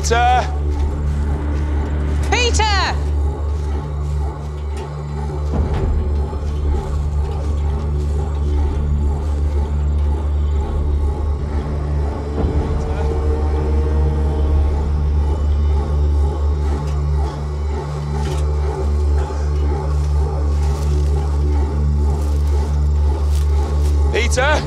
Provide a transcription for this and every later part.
Peter! Peter! Peter!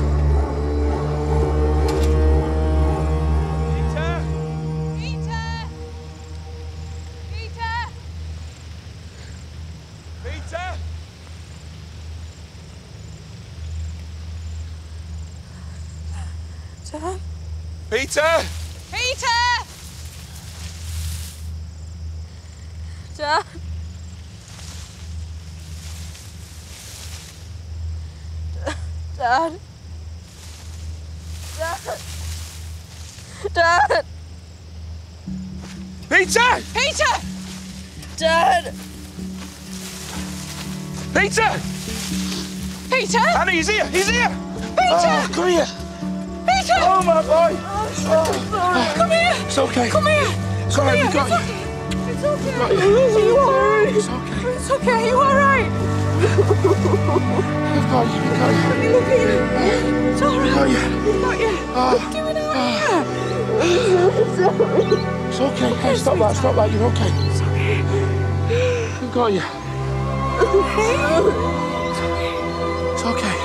Dad? Peter! Peter! Dad? Dad? Dad? Dad? Peter! Peter! Dad? Peter! Peter? Annie, he's here! He's here! Peter! Oh, come here! Peter! Oh, my boy! Come here! It's okay. Come here! It's all right, we got you. It's okay. Got you. Are you alright? It's okay. It's okay. Are you alright? We've got you. We got you. Let me look at you. It's alright. We got you. We've got you. What are you doing out here? It's okay. Hey, stop that. Stop that. You're okay. It's okay. We've got you. Okay. It's okay.